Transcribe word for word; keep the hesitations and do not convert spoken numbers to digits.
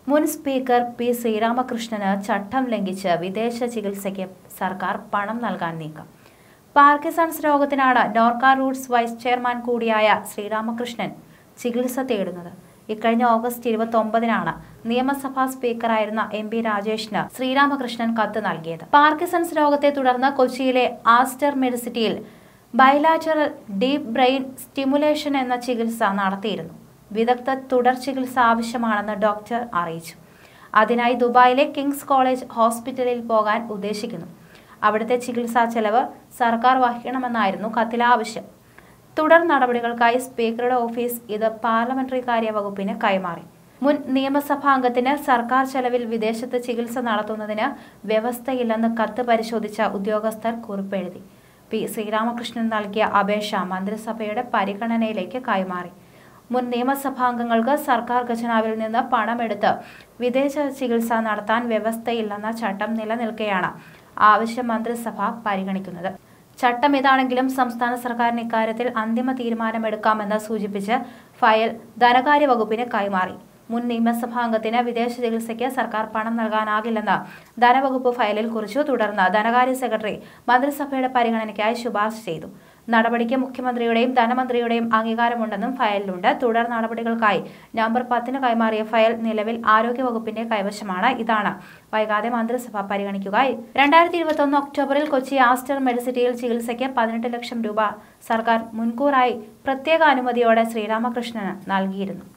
മുൻ speaker P ശ്രീരാമകൃഷ്ണന് ചട്ടം ലംഘിച്ച് വിദേശ ചികിത്സയ്ക്ക് സർക്കാർ പണം നൽകാൻ നീക്കം. പാർക്കിൻസൺസ് രോഗത്തിനാണ് നോർക്ക റൂട്ട്സ് വൈസ് ചെയർമാൻ കൂടിയായ ശ്രീരാമകൃഷ്ണൻ ചികിത്സ തേടുന്നത്. ഇക്കഴിഞ്ഞ ഓഗസ്റ്റ് ഇരുപത്തി ഒമ്പതിനാണ് നിയമസഭാ സ്പീക്കറായിരുന്ന എം പി രാജേഷിന് ശ്രീരാമകൃഷ്ണൻ കത്ത് നൽകിയത്. പാർക്കിൻസൺസ് രോഗത്തെ തുടർന്ന് കൊച്ചിയിലെ ആസ്റ്റർ മെഡിസിറ്റിയിൽ ബൈലാറ്ററൽ ഡീപ് ബ്രെയിൻ സ്റ്റിമുലേഷൻ എന്ന ചികിത്സ നടത്തിയിരുന്നു. വിദഗ്ധ തുടർ ചികിത്സ ആവശ്യമാണെന്ന് ഡോക്ടർ അറിയിച്ചു. അതിനായി ദുബായിലെ കിങ്സ് കോളേജ് ഹോസ്പിറ്റലിൽ പോകാൻ ഉദ്ദേശിക്കുന്നു. അവിടുത്തെ ചികിത്സാ ചെലവ് സർക്കാർ വഹിക്കണമെന്നായിരുന്നു കത്തിലെ ആവശ്യം. തുടർ നടപടികൾക്കായി സ്പീക്കറുടെ ഓഫീസ് ഇത് പാർലമെന്ററി കാര്യ വകുപ്പിന് കൈമാറി. മുൻ നിയമസഭാംഗത്തിന് സർക്കാർ ചെലവിൽ വിദേശത്ത് ചികിത്സ നടത്തുന്നതിന് വ്യവസ്ഥയില്ലെന്ന് കത്ത് പരിശോധിച്ച ഉദ്യോഗസ്ഥർ കുറിപ്പെഴുതി. പി ശ്രീരാമകൃഷ്ണൻ നൽകിയ അപേക്ഷ മന്ത്രിസഭയുടെ പരിഗണനയിലേക്ക് കൈമാറി. മുൻ നിയമസഭാംഗങ്ങൾക്ക് സർക്കാർ ഖജനാവിൽ നിന്ന് പണമെടുത്ത് വിദേശ ചികിത്സ നടത്താൻ വ്യവസ്ഥയില്ലെന്ന ചട്ടം നിലനിൽക്കെയാണ് ആവശ്യം മന്ത്രിസഭ പരിഗണിക്കുന്നത്. ചട്ടം ഇതാണെങ്കിലും സംസ്ഥാന സർക്കാരിന് ഇക്കാര്യത്തിൽ അന്തിമ തീരുമാനമെടുക്കാമെന്ന് സൂചിപ്പിച്ച് ഫയൽ ധനകാര്യ വകുപ്പിന് കൈമാറി. മുൻ നിയമസഭാംഗത്തിന് വിദേശ ചികിത്സയ്ക്ക് സർക്കാർ പണം നൽകാനാകില്ലെന്ന് ധനവകുപ്പ് ഫയലിൽ കുറിച്ചു. തുടർന്ന് ധനകാര്യ സെക്രട്ടറി മന്ത്രിസഭയുടെ പരിഗണനയ്ക്കായി ശുപാർശ ചെയ്തു. നടപടിക്ക് മുഖ്യമന്ത്രിയുടെയും ധനമന്ത്രിയുടെയും അംഗീകാരമുണ്ടെന്നും ഫയലിലുണ്ട്. തുടർ നടപടികൾക്കായി നവംബർ പത്തിന് കൈമാറിയ ഫയൽ നിലവിൽ ആരോഗ്യവകുപ്പിന്റെ കൈവശമാണ്. ഇതാണ് വൈകാതെ മന്ത്രിസഭ പരിഗണിക്കുക. രണ്ടായിരത്തി ഇരുപത്തി ഒന്ന് ഒക്ടോബറിൽ കൊച്ചി ആസ്റ്റർ മെഡിസിറ്റിയിൽ ചികിത്സയ്ക്ക് പതിനെട്ട് ലക്ഷം രൂപ സർക്കാർ മുൻകൂറായി പ്രത്യേക അനുമതിയോടെ ശ്രീരാമകൃഷ്ണന് നൽകിയിരുന്നു.